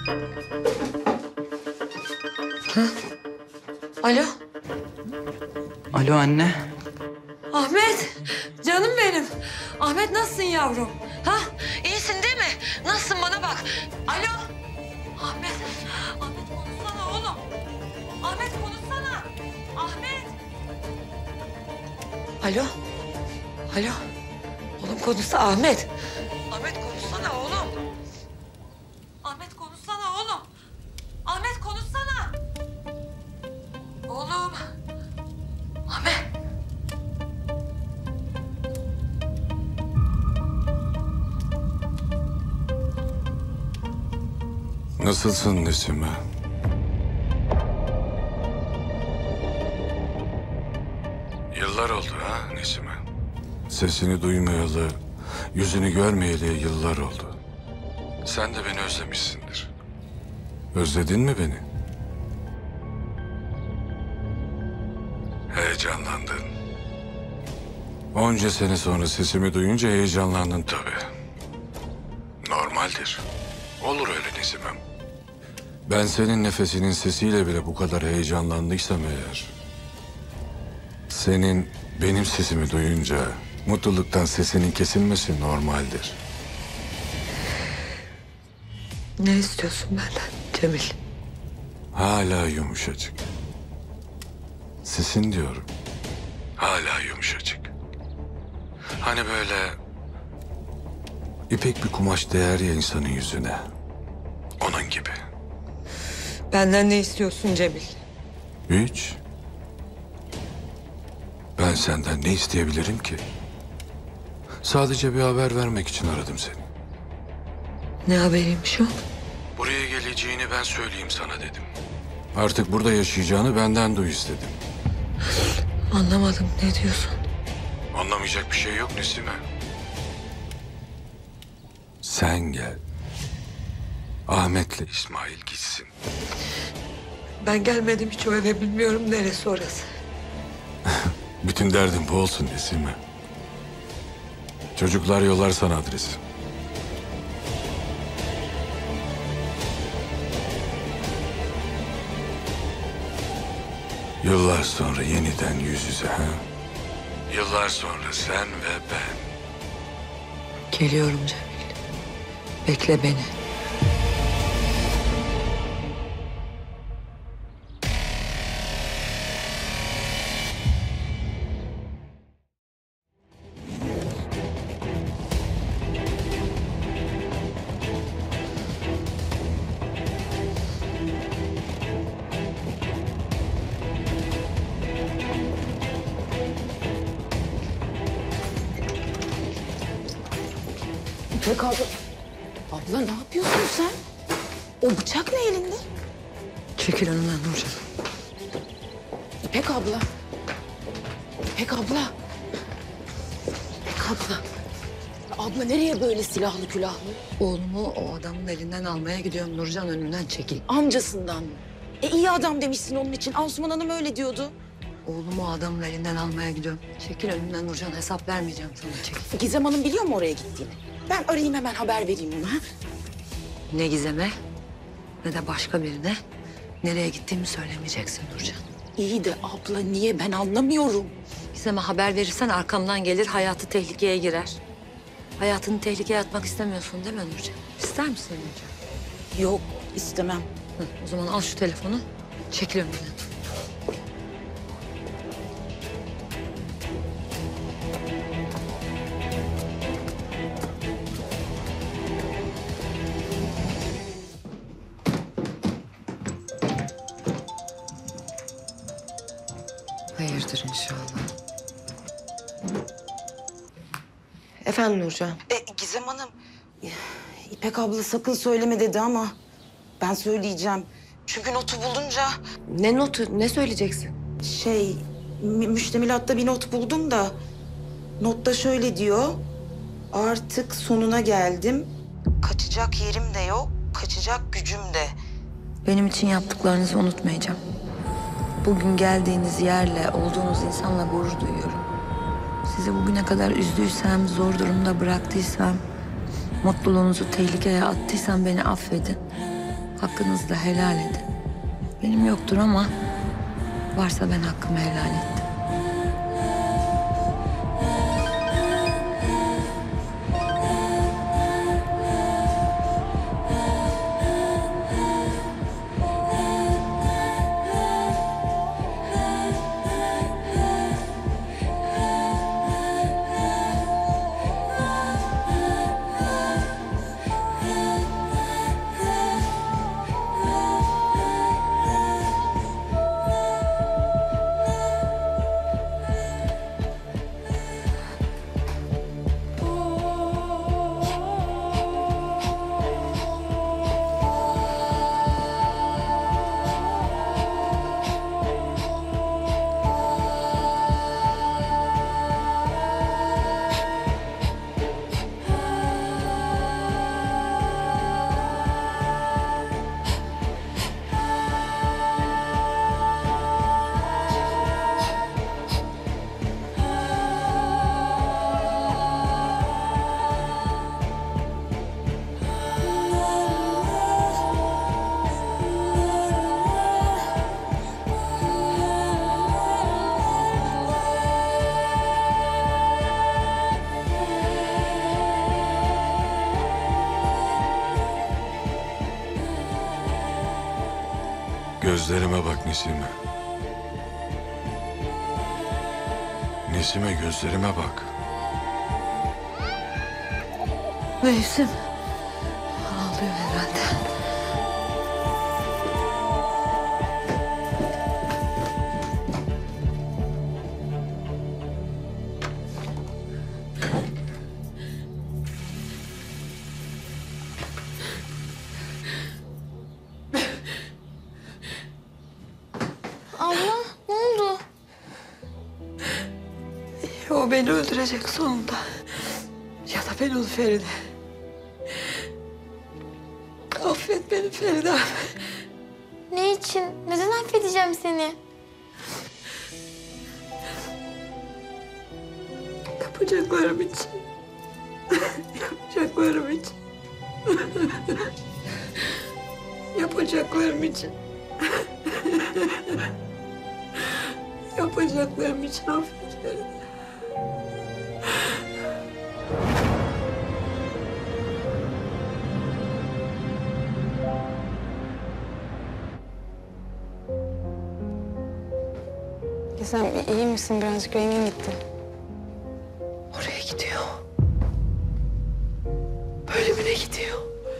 Ha? Alo? Alo anne. Ahmet, canım benim. Ahmet nasılsın yavrum? Ha? İyisin değil mi? Nasılsın bana bak. Alo? Ahmet, Ahmet konuşsana oğlum. Ahmet konuşsana. Ahmet. Alo? Alo? Oğlum konuşsana Ahmet. Ahmet konuşsana oğlum. Ahmet konuşsana oğlum. Ahmet konuşsana. Oğlum. Ahmet. Nasılsın Nesime? Yıllar oldu ha Nesime. Sesini duymayalı, yüzünü görmeyeli yıllar oldu. Sen de beni özlemişsindir. Özledin mi beni? Heyecanlandın. Onca sene sonra sesimi duyunca heyecanlandın tabii. Normaldir. Olur öyle Nesimem. Ben senin nefesinin sesiyle bile bu kadar heyecanlandıysam eğer... senin benim sesimi duyunca mutluluktan sesinin kesilmesi normaldir. Ne istiyorsun benden Cemil? Hala yumuşacık. Sesin diyorum. Hala yumuşacık. Hani böyle... ipek bir kumaş değer ya insanın yüzüne. Onun gibi. Benden ne istiyorsun Cemil? Hiç. Ben senden ne isteyebilirim ki? Sadece bir haber vermek için aradım seni. Ne haberiymiş o? Buraya geleceğini ben söyleyeyim sana dedim. Artık burada yaşayacağını benden duy istedim. Anlamadım, ne diyorsun? Anlamayacak bir şey yok Nesime. Sen gel. Ahmet'le İsmail gitsin. Ben gelmedim hiç o eve, bilmiyorum neresi orası. Bütün derdin bu olsun Nesime. Çocuklar yollar sana adresi. Yıllar sonra yeniden yüz yüze ha? Yıllar sonra sen ve ben. Geliyorum Cemil. Bekle beni. İpek abla. Abla ne yapıyorsun sen? O bıçak ne elinde? Çekil önümden Nurcan. İpek abla. İpek abla. İpek abla. Abla nereye böyle silahlı külahlı? Oğlumu o adamın elinden almaya gidiyorum Nurcan, önümden çekil. Amcasından mı? İyi adam demişsin onun için. Asuman Hanım öyle diyordu. Oğlumu o adamın elinden almaya gidiyorum. Çekil önümden Nurcan, hesap vermeyeceğim sana, çekil. Gizem Hanım biliyor mu oraya gittiğini? Ben arayayım hemen haber vereyim ona. Ha? Ne Gizem'e ne de başka birine nereye gittiğimi söylemeyeceksin Nurcan. İyi de abla niye, ben anlamıyorum. Gizem'e haber verirsen arkamdan gelir, hayatı tehlikeye girer. Hayatını tehlikeye atmak istemiyorsun değil mi Nurcan? İster misin Nurcan? Yok istemem. Hı, o zaman al şu telefonu, çekil önümden. Hayırdır inşallah. Efendim Nurcan? Gizem Hanım, İpek abla sakın söyleme dedi ama ben söyleyeceğim. Çünkü notu bulunca Ne notu? Ne söyleyeceksin? müştemilatta bir not buldum da notta şöyle diyor. Artık sonuna geldim. Kaçacak yerim de yok, kaçacak gücüm de. Benim için yaptıklarınızı unutmayacağım. Bugün geldiğiniz yerle, olduğunuz insanla gurur duyuyorum. Sizi bugüne kadar üzdüysem, zor durumda bıraktıysam, mutluluğunuzu tehlikeye attıysam beni affedin. Hakkınızı da helal edin. Benim yoktur ama varsa ben hakkımı helal ettim. Gözlerime bak Nesime. Nesime, gözlerime bak. Mevsim ağlıyor herhalde. Abla ne oldu? O beni öldürecek sonunda. Ya da ben onu Feride. Affet beni Feride. Ne için? Neden affedeceğim seni? Yapacaklarım için. Yapacaklarım için. Yapacaklarım için. Yapacaklarım için affet Feride. Sen iyi misin? Birazcık rengin gitti. Oraya gidiyor. Bölümüne gidiyor.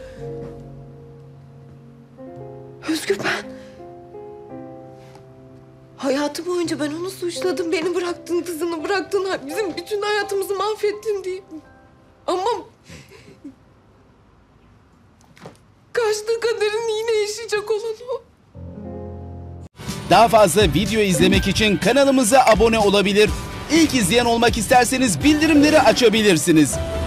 Özgür ben. Hayatı boyunca ben onu suçladım. Beni bıraktın, kızını bıraktın. Bizim bütün hayatımızı mahvettin diye. Ama kaçtığı kaderini yine yaşayacak olan o. Daha fazla video izlemek için kanalımıza abone olabilir. İlk izleyen olmak isterseniz bildirimleri açabilirsiniz.